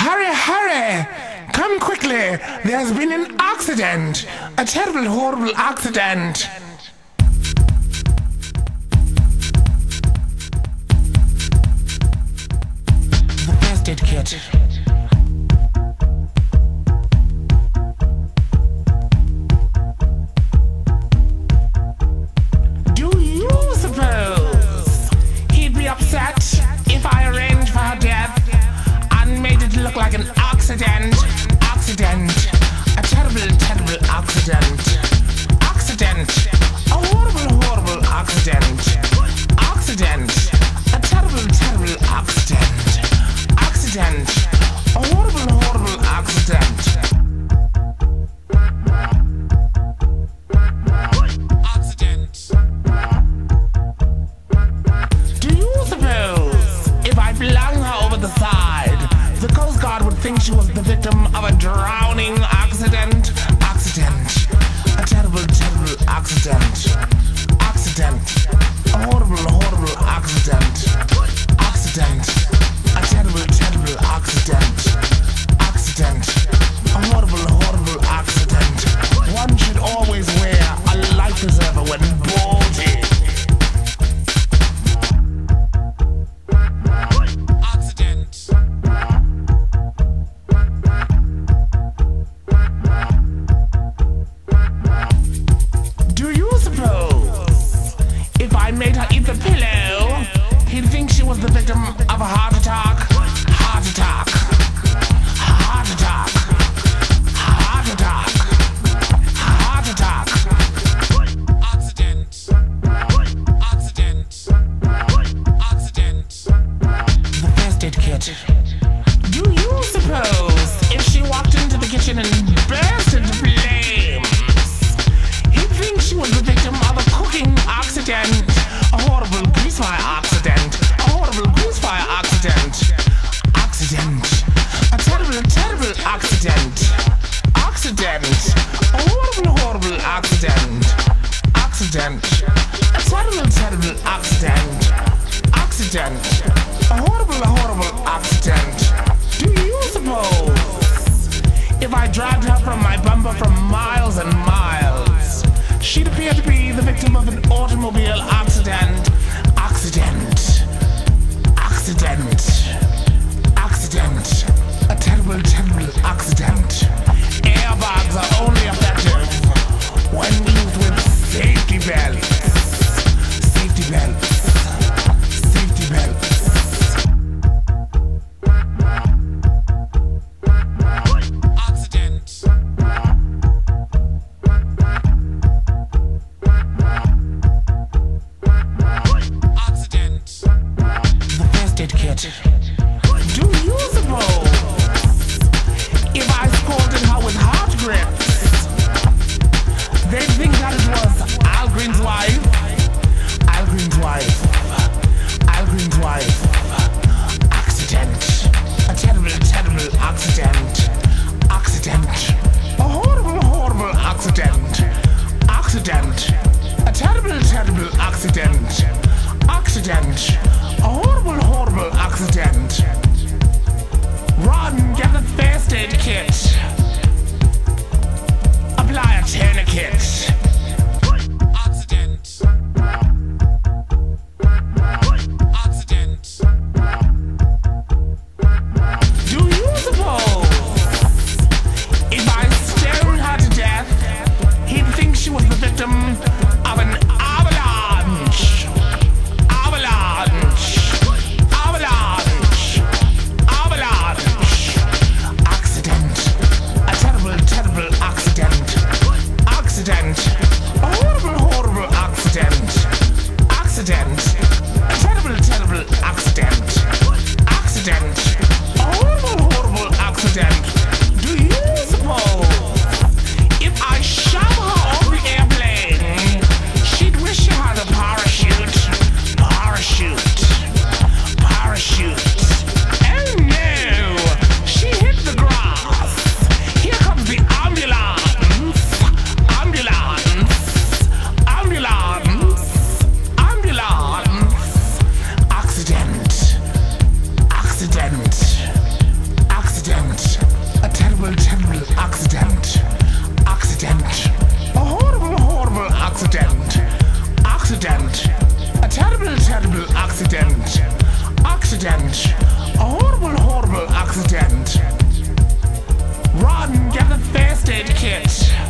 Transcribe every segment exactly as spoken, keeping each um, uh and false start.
Hurry, hurry! Come quickly! There's been an accident! A terrible, horrible accident! The first aid kit. Do you suppose he'd be upset if I arranged for her death and made it look like an accident? Accident. A terrible, terrible accident. Accident. A horrible, horrible accident. Accident. A terrible, terrible accident. Accident. A horrible, horrible accident. Accident. Do you suppose if I flung her over the side, the Coast Guard would think she was the victim of a drowning accident? Accident. A terrible, terrible accident. Accident. A horrible, horrible accident. Accident. A terrible, terrible accident. Accident. A horrible, horrible accident. One should always wear a life preserver when boating. Accident. Do you suppose if I made her eat the pillow, he'd think she was the victim of a heart attack? Heart attack. Heart attack. Heart attack. Heart attack. Accident. Accident. Accident. The first aid kit. Do you suppose if she walked into the kitchen and burst into flames, he'd think she was the victim of a cooking accident? A horrible grease fire accident. A horrible grease fire accident. Accident. A terrible, terrible accident. Accident. A horrible, horrible accident. Accident. A terrible, terrible accident. Accident. A horrible, horrible accident. Do you suppose if I dragged her from my bumper for miles and miles, she'd appear to be the victim of an automobile accident? Accident. Accident. Accident. A terrible, terrible accident. Airbags are only effective when used with safety belts. Safety belts. Safety belts. Accident. Accident. The first aid kit. Do you suppose if I scolded her with heart grips, they'd think that it was Al Green's wife? Al Green's wife. Al Green's wife. Accident. A terrible, terrible accident. Accident. A horrible, horrible accident. Accident. A terrible, terrible accident. Accident. A horrible, horrible accident. Run, get the first aid kit. Apply a tourniquet. Accident. Accident. Accident. A terrible, terrible accident. Accident. A horrible, horrible accident. Accident. A terrible, terrible accident. Accident. A horrible, horrible accident. Run, get the first aid kit.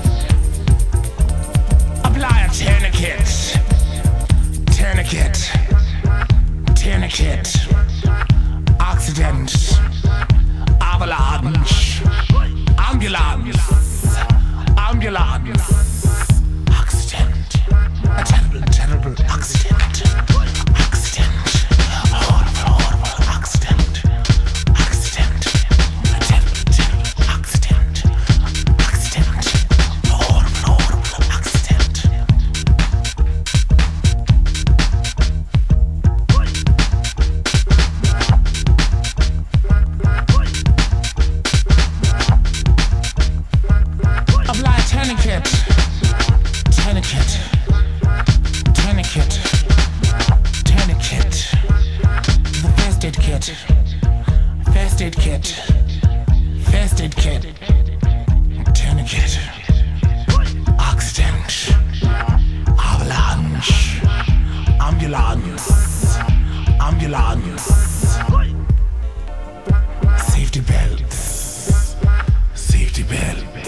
Apply a tourniquet. Tourniquet. Tourniquet. Accident. Avalanche. Ambulance. Ambulance. Accident. A terrible, terrible accident. Accident. A horrible, horrible accident. Accident. A terrible, terrible accident. Accident. A horrible, horrible accident. Apply a tourniquet. Tourniquet. Tourniquet. Tourniquet. The first aid kit. First aid kit. First aid kit. Tourniquet. Accident. Avalanche. Ambulance. Ambulance. Safety belts. Safety belts.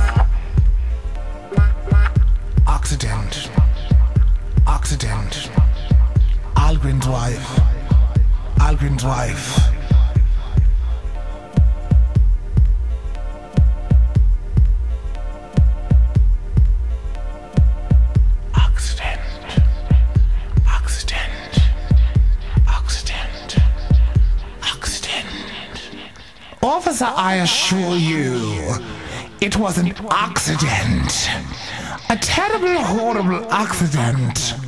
Accident. Accident. Algren's wife. Algren's wife. Accident. Accident. Accident. Accident. Officer, I assure you, it was an accident. A terrible, horrible accident.